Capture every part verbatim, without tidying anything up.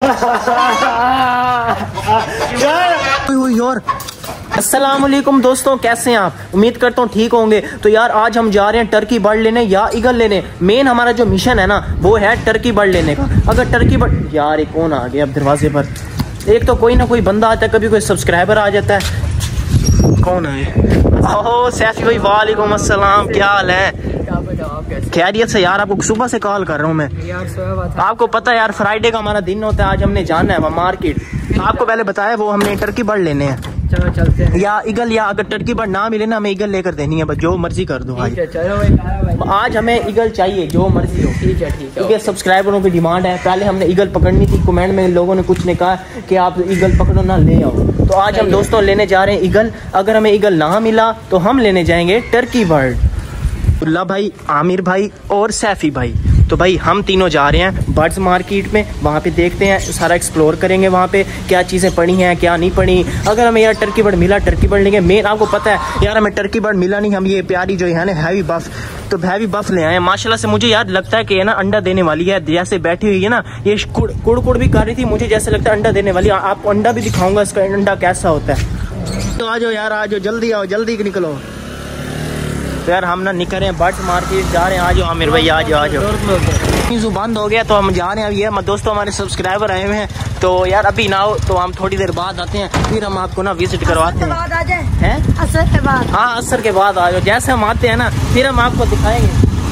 यार अस्सलाम वालेकुम दोस्तों, कैसे हैं आप? उम्मीद करता हूँ ठीक होंगे। तो यार आज हम जा रहे हैं टर्की बर्ड लेने या ईगल लेने। मेन हमारा जो मिशन है ना वो है टर्की बर्ड लेने का। अगर टर्की बर्ड, यार एक कौन आ गया अब दरवाजे पर? एक तो कोई ना कोई बंदा आता है, कभी कोई सब्सक्राइबर आ जाता है। कौन है? ओह सैफी भाई, वालेकुम अस्सलाम, क्या हाल है? खैरियत से यार, आपको सुबह से कॉल कर रहा हूँ मैं यार। आपको पता है यार फ्राइडे का हमारा दिन होता है, आज हमने जाना है वहाँ मार्केट। आपको पहले बताया वो हमने टर्की बर्ड लेने हैं। चलो चलते हैं। या ईगल, या अगर टर्की बर्ड ना मिले ना हमें ईगल लेकर देनी है, बस जो मर्जी कर दो भाई। चलो आज हमें ईगल चाहिए, जो मर्जी हो। ठीक है ठीक है। क्योंकि सब्सक्राइबरों की डिमांड है। पहले हमने ईगल पकड़नी थी, कमेंट में लोगों ने कुछ ने कहा कि आप ईगल पकड़ो ना, ले आओ। तो आज हम दोस्तों लेने जा रहे हैं ईगल। अगर हमें ईगल ना मिला तो हम लेने जाएंगे टर्की बर्ड। उल्ला भाई, आमिर भाई और सैफी भाई, तो भाई हम तीनों जा रहे हैं बर्ड्स मार्केट में। वहाँ पे देखते हैं, सारा एक्सप्लोर करेंगे वहाँ पे क्या चीज़ें पड़ी हैं क्या नहीं पड़ी। अगर हमें यार टर्की बर्ड मिला, टर्की बर्ड लेंगे। मेन आपको पता है यार, हमें टर्की बर्ड मिला नहीं, हम ये प्यारी जो है ना हैवी बफ, तो हैवी बफ ले आए माशाल्लाह से। मुझे यार लगता है कि है ना अंडा देने वाली है, जैसे बैठी हुई है ना ये कुड़ कुड़ कुड़ भी कर रही थी, मुझे जैसे लगता है अंडा देने वाली है। आपको अंडा भी दिखाऊंगा, इसका अंडा कैसा होता है। तो आ जाओ यार, आ जाओ, जल्दी आओ, जल्दी निकलो। तो यार हम ना निकल रहे हैं बर्ड्स मार्केट जा रहे हैं। आ जाओ आमिर भाई, आ जाओ आ जाओ। बंद हो गया तो हम जा रहे हैं। अब ये दोस्तों हमारे सब्सक्राइबर आए हुए हैं, तो यार अभी ना हो तो हम थोड़ी देर बाद आते हैं, फिर हम आपको ना विजिट करवाते हैं। हैं असर के बाद? हाँ असर के बाद आ जाओ। जैसे हम आते हैं ना फिर हम आपको दिखाएंगे।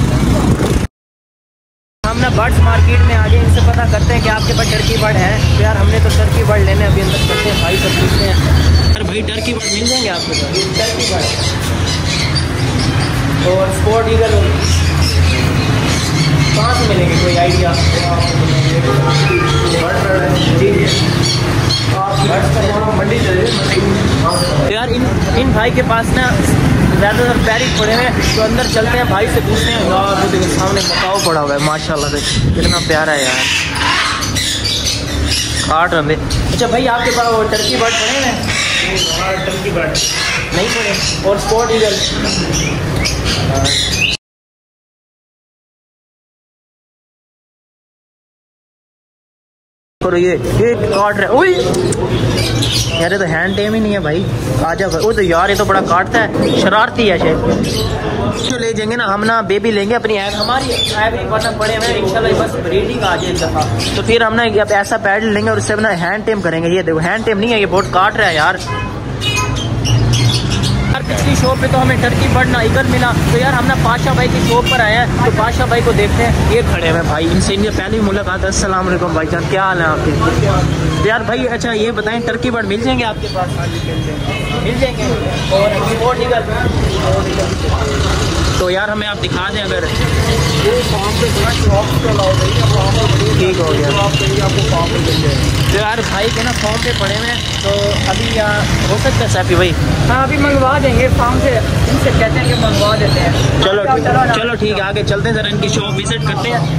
हम ना बर्ड्स मार्केट में आ गए, इनसे पता करते हैं कि आपके पास टर्की बर्ड है। तो यार हमने तो टर्की बर्ड लेने अभी अंदर करते हैं, भाई सब पूछते हैं यार भाई टर्की बर्ड मिल जाएंगे आपको? टर्की बर्ड और स्पोर्ट ईगल कहाँ से मिलेंगे, कोई आइडिया? मंडी तो यार इन इन भाई के पास ना ज़्यादातर पैरिट पड़े हैं, तो अंदर चलते हैं, भाई से पूछते हैं। यार वो देखो सामने मकाओ पड़ा हुआ है माशाल्लाह से, कितना प्यारा है यार। काट रहे। अच्छा भाई आपके पास वो टर्की बर्ड पड़े हैं? टर्की बर्ड नहीं पड़े। और स्पोर्ट ईगल? ये ये काट रहा है। यार ये तो हैंड टेम ही नहीं है भाई। आजा भाई। वो तो यार ये तो बड़ा काटता है, शरारती है शायद। तो ले जाएंगे ना हम ना, बेबी लेंगे अपनी ऐप, हमारी ऐप ही बटन पड़े हुए इंशाल्लाह, बस ब्रीडिंग आ जाए एक दफा। तो फिर हम ना ऐसा पैडल लेंगे और उससे ना हैंड टेम करेंगे। ये देखो हैंड टेम नहीं है, ये बहुत काट रहा है यार। पिछली शॉप पे तो हमें टर्की बर्ड ना ईगल मिला, तो यार हम ना पाशा भाई की शॉप पर आए हैं। तो पाशा भाई को देखते हैं, ये खड़े हैं भाई, इनसे इनसे पहली मुलाकात है। अस्सलाम वालेकुम भाईजान, क्या हाल है आपके? तो यार भाई अच्छा ये बताएं टर्की बर्ड मिल जाएंगे आपके पास? मिल जाएंगे। और स्पोर्ट ईगल? तो यार हमें आप दिखा दें अगर ठीक हो गया। तो यार भाई के ना फॉर्म पे पड़े हुए हैं, तो अभी यहाँ हो सकता है सैफी भाई? हाँ अभी मंगवा देंगे फार्म से, इनसे कहते हैं कि मंगवा देते हैं। चलो चलो ठीक है, आगे चलते हैं, जरा इनकी शॉप विजिट करते हैं।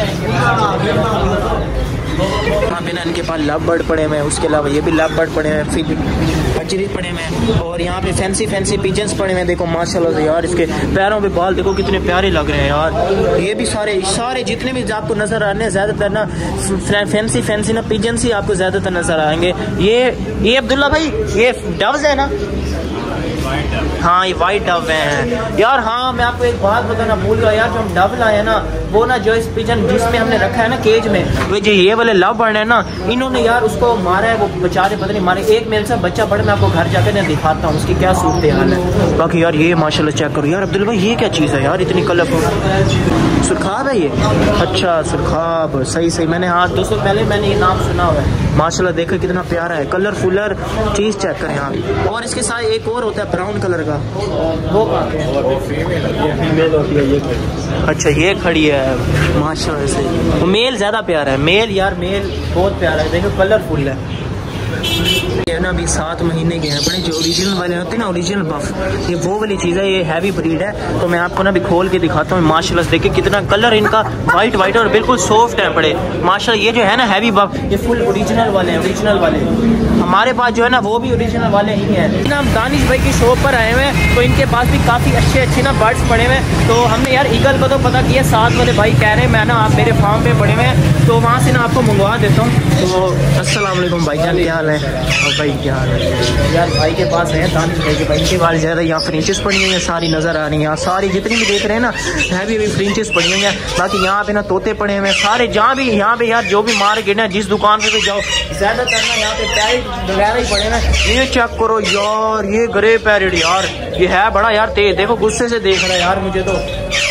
वहाँ पे ना इनके पास लव बर्ड पड़े हुए हैं, उसके अलावा ये भी लव बर्ड पड़े हुए हैं, फिर बचरी पड़े हुए हैं, और यहाँ पे फैंसी फैंसी पिजन्स पड़े हुए हैं। देखो माशाल्लाह से यार, इसके पैरों पे बाल देखो कितने प्यारे लग रहे हैं यार। ये भी सारे सारे जितने भी आपको नजर आ रहे हैं ज़्यादातर ना फैंसी फैंसी ना पिजन्स ही आपको ज़्यादातर नजर आएंगे। ये ये अब्दुल्ला भाई ये डव्स है ना? हाँ ये वाइट डव हैं यार। हाँ मैं आपको एक बात बताना भूल गया यार, जो हम डव लाए हैं ना वो ना जो इस पिजन जिसमें हमने रखा है ना केज में, वो जो ये वाले लव बर्ड है ना, इन्होंने यार उसको मारा है, वो बेचारे पता नहीं मारे। एक मेरे से बच्चा बड़ा, मैं आपको घर जाकर मैं दिखाता हूँ उसकी क्या सूरत हाल है। बाकी यार ये माशाल्लाह चेक करो यार अब्दुल भाई, ये क्या चीज़ है यार इतनी कलरफुल? सुरखाब है ये? अच्छा सुरखाब, सही सही। मैंने हाँ दोस्तों पहले मैंने ये नाम सुना हुआ है। माशाल्लाह देखो कितना प्यारा है, कलरफुलर चीज़ चेक करें आप। और इसके साथ एक और होता है ब्राउन कलर का, वो फीमेल होती है ये। अच्छा ये खड़ी है माशाल्लाह से। मेल ज़्यादा प्यारा है, मेल यार मेल बहुत प्यारा है, देखो कलरफुल है। ये ना अभी सात महीने के हैं अपने, जो ओरिजिनल वाले होते हैं ना, ओरिजिनल बफ, ये वो वाली चीज़ है, ये हैवी ब्रीड है। तो मैं आपको ना अभी खोल के दिखाता हूँ माशाल्लाह से। देखिए कितना कलर इनका वाइट वाइट और बिल्कुल सॉफ्ट है बड़े माशाल्लाह। ये जो है ना हैवी बफ, ये फुल ओरिजिनल वाले हैं, ओरिजिनल वाले। हमारे पास जो है ना वो भी ओरिजिनल वाले ही हैं ना। हम दानिश भाई की शॉप पर आए हुए हैं, तो इनके पास भी काफ़ी अच्छे अच्छे ना बर्ड्स पड़े हुए हैं। तो हमने यार ईगल को तो पता किया, साथ वाले भाई कह रहे हैं मैं ना आप मेरे फार्म पे पड़े हुए हैं, तो वहाँ से ना आपको मंगवा देता हूँ। तो अस्सलाम वालेकुम भाईजान, क्या हाल है? और भाई क्या हाल है यार? भाई के पास है दानिश भाई के, भाई के पास ज़्यादा यहाँ फ्रिंचेस पड़ी हुई हैं, सारी नज़र आ रही हैं यहाँ, सारी जितनी भी देख रहे हैं ना हैवी हैवी फ्रिंचेस पड़ी हुई हैं। बाकी यहाँ पे ना तोते पड़े हुए हैं सारे, जहाँ भी यहाँ पे यार जो भी मार्केट है, जिस दुकान पे भी जाओ ज़्यादातर ना यहाँ पे पैरेट वगैरह ही पड़े हैं। ये चेक करो यार, ये ग्रे पैरेट यार, ये है बड़ा यार तेज, देखो गुस्से से देख रहा है यार मुझे तो।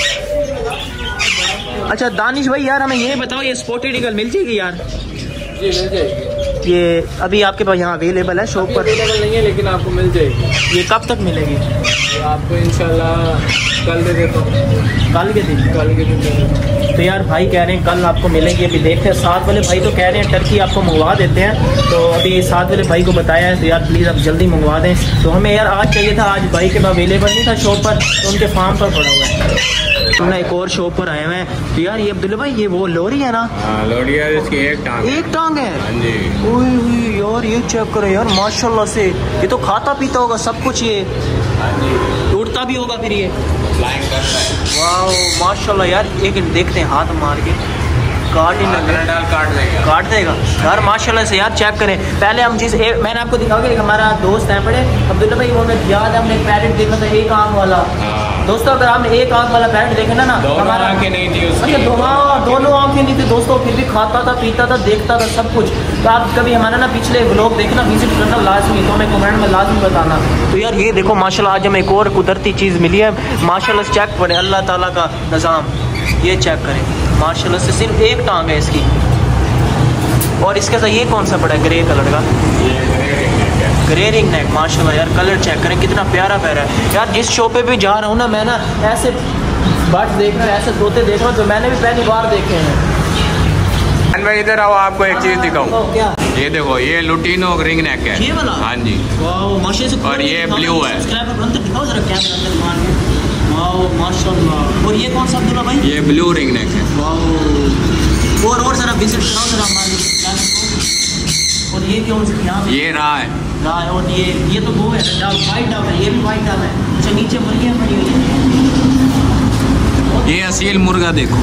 अच्छा दानिश भाई यार हमें ये बताओ, ये स्पॉटेड ईगल मिल जाएगी यार? जी मिल जाएगी। ये अभी आपके पास यहाँ अवेलेबल है शॉप पर? अवेलेबल नहीं है लेकिन आपको मिल जाएगी। ये कब तक मिलेगी? ये आपको इंशाल्लाह कल दे देता हूँ। कल के दिन? कल के दिन दे देता हूँ। तो यार भाई कह रहे हैं कल आपको मिलेगी। अभी देखते हैं, साथ वाले भाई तो कह रहे हैं टर्की आपको मंगवा देते हैं, तो अभी साथ वाले भाई को बताया है, तो यार प्लीज़ आप जल्दी मंगवा दें। तो हमें यार आज चाहिए था, आज भाई के पास अवेलेबल नहीं था शॉप पर, तो उनके फार्म पर पड़ा हुआ है। तो ना एक और शॉप पर आए हुए हैं। तो यार ये अब्दुल्ला भाई ये वो लोरी है ना? हाँ लोरी है, इसकी एक टांग एक टांग है। हाँ जी। ओए ओए यार ये चेक करो यार माशाल्लाह से, ये तो खाता पीता होगा सब कुछ, ये हाँ जी उड़ता भी होगा फिर ये, फ्लाइंग करता है। वाह माशाल्लाह यार। एक देखते हैं हाथ मार के, काट ही डाल काट देगा, काट देगा यार माशाल्लाह से। यार चेक करें पहले हम चीज़, मैंने आपको दिखाओ कि हमारा दोस्त है बड़े अब्दुल्ला भाई, वो हमें याद है, हमने एक पैरेट देखा था एक आंख वाला। दोस्तों अगर आपने एक आंख वाला पैरेट देखा ना ना, हमारा आंखें नहीं थी उसकी। अच्छा दो, हाँ दोनों आंखें नहीं थी दोस्तों, फिर भी खाता था पीता था देखता था सब कुछ। तो आप कभी हमारा ना पिछले व्लॉग देखना, विजिट करना लाजमी, तो हमें कमेंट में लाजमी बताना। तो यार ये देखो माशाल्लाह आज हमें एक और कुदरती चीज़ मिली है माशाल्लाह से। चेक करें अल्लाह ताला का निज़ाम, ये चेक करें माशाल्लाह से, सिर्फ एक टांग है इसकी। और इसके साथ ये कौन सा पड़ा है ग्रे कलर का? ग्रे रिंग नेक माशाल्लाह यार, कलर चेक करें कितना प्यारा प्यारा है यार। जिस शो पे भी जा रहा हूँ ना मैं ना, ऐसे बर्ड्स देख रहा हूँ, ऐसे तोते देख रहा हूँ, जो मैंने भी पहली बार देखे हैं। मैं इधर आओ, आपको एक चीज़ दिखाऊँ। क्या? ये देखो, ये लुटीनो रिंग नेक है, ये वाला? हाँ जी। वाह माशाल्लाह से। और ये ब्लू है। दिखाओ जरा कैमरा अंदर मान के। वाह माशाल्लाह। और ये कौन सा अब्दुल्ला भाई? ये ब्लू रिंग नेक है। वाह। और और जरा विजिट कराओ जरा हमारे। और ये क्यों यहाँ पे? ये रहा है रहा है। और ये ये तो वो है वाइट डब है, ये भी वाइट डब है। अच्छा नीचे मुर्गियाँ पड़ी हुई है। ये असील मुर्गा देखो।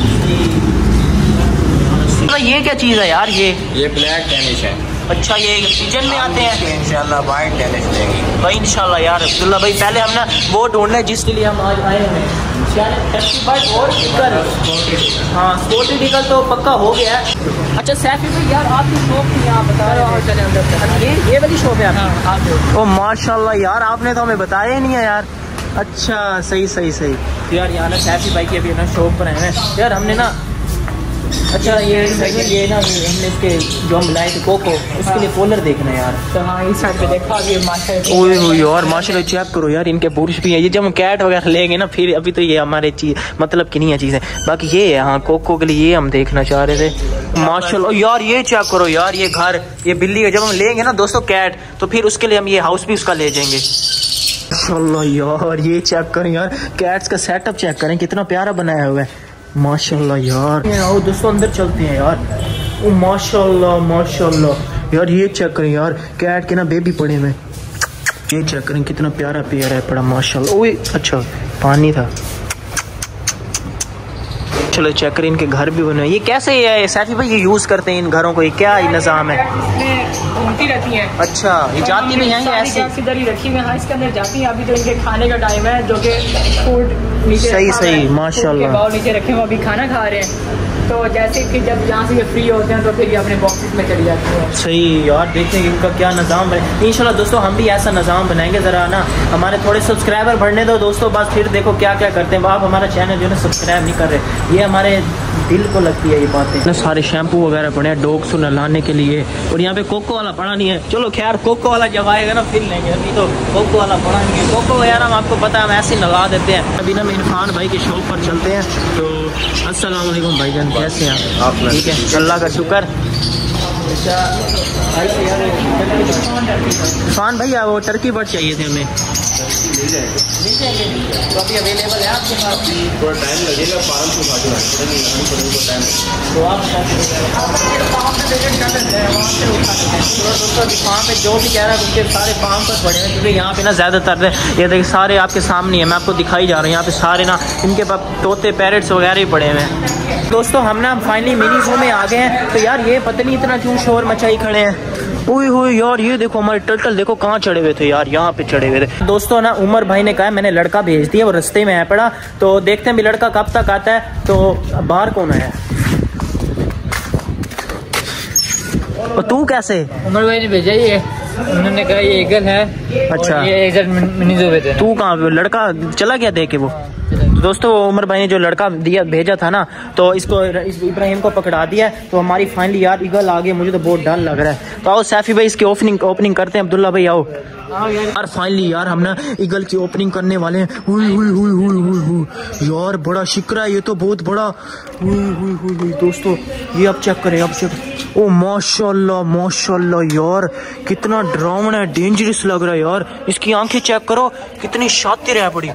ये क्या चीज़ है यार? ये ये ब्लैक डेनिश है। अच्छा ये सीजन में आते हैं? इंशाल्लाह वाइट डेनिश देगी भाई इंशाल्लाह यार। अब्दुल्ला भाई पहले हम ना वो ढूंढना है जिसके लिए हम आज आए हैं, और ईगल। हाँ स्पॉटेड ईगल तो पक्का हो गया है। अच्छा सैफी भाई यार आपकी शॉप थी यहाँ बता रहे हो, चले अंदर। ये ये वाली शॉप है आपकी? ओ माशाल्लाह यार, आपने तो हमें बताया ही नहीं है यार। अच्छा सही सही सही। तो यार यहाँ ना सैफी भाई की अभी ना शॉप पर आए हैं यार, हमने ना अच्छा ये ये ना हमने इसके जो हम लाए थे कोको, उसके लिए कॉलर देखना है यार। तो हाँ इस साइड पे देखा अभी माशाल्लाह। ओए ओए यार माशाल्लाह चेक करो यार, इनके पुरुष भी हैं। ये जब हम कैट वगैरह लेंगे ना फिर, अभी तो ये हमारे चीज मतलब की नहीं है चीज़ें। बाकी ये है हाँ कोको के लिए, ये हम देखना चाह रहे थे माशाल्लाह। यार ये चेक करो यार, ये घर ये बिल्ली है, जब हम लेंगे ना दोस्तों कैट, तो फिर उसके लिए हम ये हाउस भी उसका ले जाएंगे माशाल्लाह। यार ये चेक करें यार, कैट्स का सेटअप चेक करें कितना प्यारा बनाया हुआ है माशाल्लाह यार। आओ दोस्तों अंदर चलते हैं यार। ओ माशाल्लाह माशाल्लाह यार, ये चेक करें यार, कैट के ना बेबी पड़े में, ये चेक करें कितना प्यारा प्यारा है पड़ा माशाल्लाह। ओए अच्छा पानी था। चलो चेक करें, इनके घर भी बने। ये कैसे है साथी भाई, ये यूज करते हैं इन घरों को, ये क्या निज़ाम है? घूमती रहती हैं। अच्छा ये जाती भी हैं ऐसे? इधर ही रखी हुई है, इसके अंदर जाती हैं। अभी तो इनके खाने का टाइम है, जो कि फूड नीचे सही सही माशाल्लाह, बाउल नीचे रखे हुए अभी खाना खा रहे हैं। तो जैसे कि जब जहाँ से ये फ्री होते हैं तो फिर ये अपने बॉक्सेस में चली जाती है। सही यार, देखेंगे इनका क्या निज़ाम बने। इंशाल्लाह दोस्तों हम भी ऐसा निज़ाम बनाएंगे, ज़रा ना हमारे थोड़े सब्सक्राइबर बढ़ने दो दोस्तों, बस फिर देखो क्या क्या करते हैं। आप हमारा चैनल जो है ना सब्सक्राइब नहीं कर रहे, ये हमारे दिल को लगती है ये बातें। इतने सारे शैम्पू वगैरह पड़े हैं डॉग्स को नहलाने के लिए, और यहाँ पे कोको वाला पड़ा नहीं है। चलो खैर कोको वाला जब आएगा ना फिर लेंगे, अभी तो कोको वाला पड़ा नहीं है। कोको यार हम आपको पता है हम ऐसे नहला देते हैं। अभी ना हम इरफान भाई की शॉप पर चलते हैं। तो अस्सलाम वालेकुम भाईजान, कैसे हैं आप? ठीक है अल्लाह का शुक्र। इरफान भैया वो टर्की बर्ड चाहिए थे हमें। तो अभी अवेलेबल है आपके पास? थोड़ा टाइम लगेगा, फार्म से उठा के टाइम तो आप फार्म पे जो भी कह रहा है उनके सारे फार्म पर पड़े हैं, क्योंकि यहाँ पे ना ज़्यादातर ये देखिए सारे आपके सामने है, मैं आपको दिखाई जा रहा हूँ। यहाँ पे सारे ना इनके पास तोते पैरेट्स वगैरह ही पड़े हुए हैं। दोस्तों हम ना फाइनली मिनी ज़ू में आ गए हैं। तो यार ये पता नहीं इतना क्यों शोर मचाई खड़े हैं। ओए होए यार ये देखो हमारे टर्टल देखो कहाँ चढ़े हुए थे यार, यहाँ पे चढ़े हुए थे। दोस्तों ना उमर भाई ने कहा मैंने लड़का भेज दिया, वो रास्ते में है पड़ा, तो देखते हैं भी लड़का कब तक आता है। तो बाहर कौन है? और तू कैसे? उमर भाई ने भेजा ये, उन्होंने कहा ये ईगल है। अच्छा ये एग्जैक्ट मिनी ज़ू में थे। तू कहाँ? लड़का चला गया देख के वो। दोस्तों उमर भाई ने जो लड़का दिया भेजा था ना, तो इसको इस इब्राहिम को पकड़ा दिया। तो हमारी फाइनली यार ईगल आ गई, मुझे तो बहुत डर लग रहा है। तो आओ सैफी भाई इसकी ओपनिंग ओपनिंग करते हैं। अब्दुल्ला भाई आओ यार। फाइनली यार हम ना ईगल की ओपनिंग करने वाले हैं। हुई हुई हुई हुई हुई हुई यार बड़ा शिकरा है ये तो, बहुत बड़ा। हुई हुई हुई हुई दोस्तों ये अब चेक करें, अब चेक। ओ माशाल्लाह माशाल्लाह यार कितना डरावना है, डेंजरस लग रहा है यार। इसकी आंखें चेक करो कितनी शातिर है बड़ी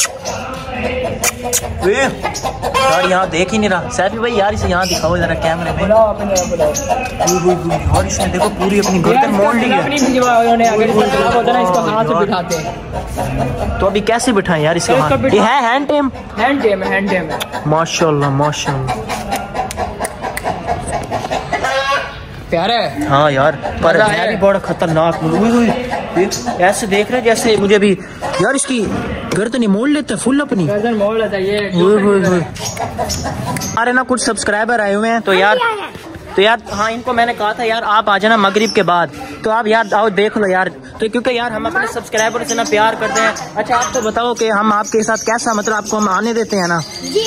यार, यहाँ देख ही नहीं रहा। सैफी भाई यार इसे यहाँ दिखाओ जरा कैमरे में। यार इसने देखो पूरी अपनी गर्दन मोड़ ली है। तो अभी कैसे बिठाएं यार इसको? ये है हैंड टेम, हैंड टेम है, हैंड टेम है। माशाल्लाह माशाल्लाह प्यारा है। हाँ यार पर है भी बड़ा खतरनाक। ऐसे देख रहे जैसे मुझे भी यार इसकी गर्दन ही मोड़ लेता है फुल अपनी गर्दन मोड़ लेता है ये। अरे ना कुछ सब्सक्राइबर आए हुए हैं तो यार तो यार हाँ इनको मैंने कहा था यार आप आ जाना मगरिब के बाद, तो आप यार आओ देख लो यार। तो क्योंकि यार हम अपने सब्सक्राइबर से ना प्यार करते हैं। अच्छा आप तो बताओ कि हम आपके साथ कैसा, मतलब आपको हम आने देते हैं ना?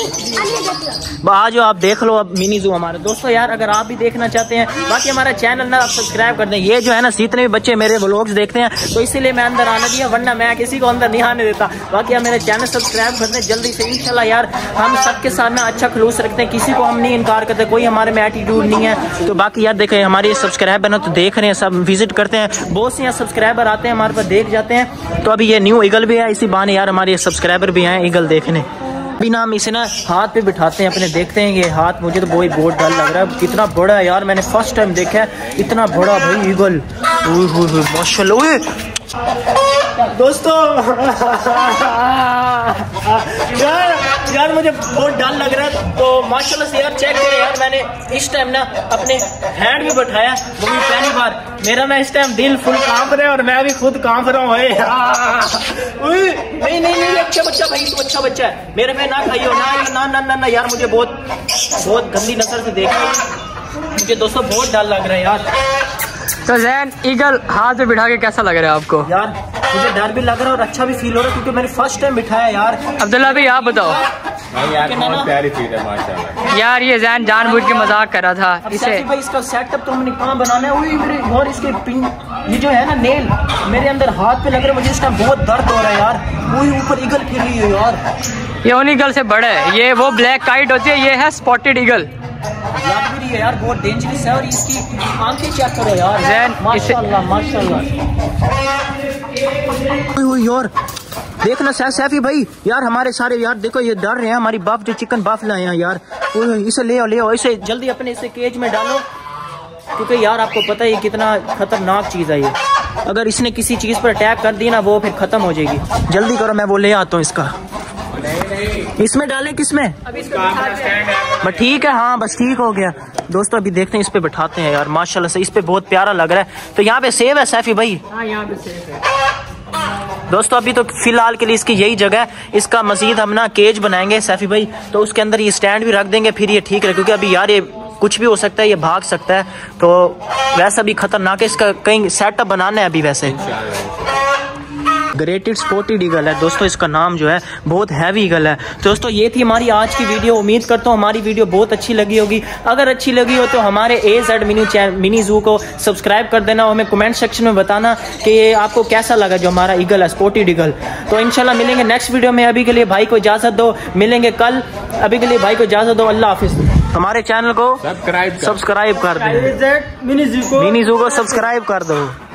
आज आप देख लो अब मिनी ज़ू हमारे। दोस्तों यार अगर आप भी देखना चाहते हैं, बाकी हमारा चैनल ना आप सब्सक्राइब कर दें। ये जो है ना जितने भी बच्चे मेरे व्लॉग्स देखते हैं तो इसीलिए मैं अंदर आने दिया, वरना मैं किसी को अंदर नहीं आने देता। बाकी आप मेरे चैनल सब्सक्राइब कर दें जल्दी से इंशाल्लाह। यार हम सबके साथ ना अच्छा खलूस रखते हैं, किसी को हम नहीं इनकार करते, कोई हमारे में एटीट्यूड नहीं है। तो बाकी यार देखें हमारे सब्सक्राइबर ना तो देख रहे हैं, सब विजिट करते हैं, बहुत से यहाँ सब्सक्राइबर आते हैं हमारे पास, देख जाते हैं। तो अभी ये न्यू ईगल भी है, इसी बहाने यार हमारे सब्सक्राइबर भी आए ईगल देखने। अभी ना हम इसे ना हाथ पे बिठाते हैं अपने, देखते हैं ये हाथ। मुझे तो बहुत बहुत डर लग रहा है, कितना बड़ा है यार, मैंने फर्स्ट टाइम देखा है इतना बड़ा भाई ईगल। माशाल्लाह दोस्तों यार यार मुझे बहुत डर लग रहा है। तो माशाल्लाह से यार चेक करें यार, मैंने इस टाइम ना अपने हैंड भी बैठाया, वो भी पहली बार। मेरा ना इस टाइम दिल फुल कांप रहा है और मैं भी खुद कांप रहा हूँ। नहीं नहीं नहीं अच्छा बच्चा भाई, तो अच्छा बच्चा है, मेरे पे ना खाइयो ना ना ना ना ना यार, मुझे बहुत बहुत गंदी नजर से देखा मुझे। दोस्तों बहुत डर लग रहा है यार। तो जैन ईगल हाथ में बिठा के कैसा लग रहा है आपको? यार मुझे डर भी लग रहा है और अच्छा भी फील हो रहा है, क्योंकि मैंने फर्स्ट टाइम बिठाया यार। अब्दुल्ला भाई आप बताओ। यार बहुत प्यारी चीज है माशाल्लाह। यार ये जैन जानबूझ के मजाक कर रहा था इसे। भाई इसका सेटअप तो हमने कहाँ बनाना है? और इसके पिन ये जो है ना नेल मेरे अंदर हाथ पे लग रहा है, मुझे इस टाइम बहुत दर्द हो रहा है यार। वही ऊपर ईगल फिर रही है यार, ये उन ईगल से बड़ा है, ये वो ब्लैक काइट होती है, ये है स्पॉटेड ईगल। यार भी है यार, बहुत डेंजरस है। और इसकी आंखें चेक करो यार, जैन माशाल्लाह माशाल्लाह। यार देखना सैफी भाई यार, हमारे सारे यार देखो ये डर रहे हैं, हमारी बाप जो चिकन बाफ लाए हैं यार। इसे ले आओ ले आओ, इसे जल्दी अपने इसे केज में डालो, क्योंकि यार आपको पता है कितना खतरनाक चीज है ये। अगर इसने किसी चीज पर अटैक कर दी ना वो फिर खत्म हो जाएगी। जल्दी करो मैं वो ले आता हूँ इसका। इसमें डालें किसमें? बस ठीक है, हाँ बस ठीक हो गया। दोस्तों अभी देखते हैं, इस पे बैठाते हैं यार, माशाल्लाह से इस पे बहुत प्यारा लग रहा है। तो यहाँ पे सेव है सैफी भाई? हाँ यहाँ पे सेव है। दोस्तों अभी तो फिलहाल के लिए इसकी यही जगह है, इसका मजीद हम ना केज बनाएंगे सैफी भाई, तो उसके अंदर ये स्टैंड भी रख देंगे, फिर ये ठीक है। क्योंकि अभी यार ये कुछ भी हो सकता है, ये भाग सकता है, तो वैसा भी खतरनाक है, इसका कहीं सेटअप बनाना है अभी। वैसे ग्रेटेड स्पॉटेड ईगल है दोस्तों इसका नाम जो है, बहुत हैवी ईगल है। दोस्तों ये थी हमारी आज की वीडियो, उम्मीद करता हूँ हमारी वीडियो बहुत अच्छी लगी होगी। अगर अच्छी लगी हो तो हमारे ए जेड मिनी मिनी जू को सब्सक्राइब कर देना और हमें कमेंट सेक्शन में बताना कि ये आपको कैसा लगा जो हमारा ईगल है, स्पॉटेड ईगल। तो इंशाल्लाह मिलेंगे नेक्स्ट वीडियो में। अभी के लिए भाई को इजाजत दो, मिलेंगे कल। अभी के लिए भाई को इजाजत दो, अल्लाह हाफिज। हमारे चैनल को सब्सक्राइब सब्सक्राइब कर दो, मिनी जू को मिनी जू को सब्सक्राइब कर दो।